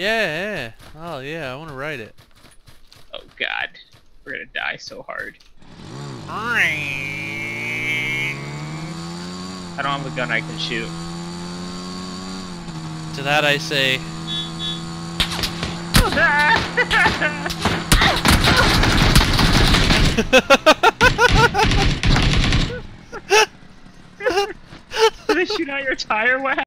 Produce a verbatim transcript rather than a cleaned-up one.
Yeah. Oh yeah, I want to ride it. Oh god, we're gonna die so hard. I don't have a gun I can shoot. To that I say. Did they shoot out your tire? What happened?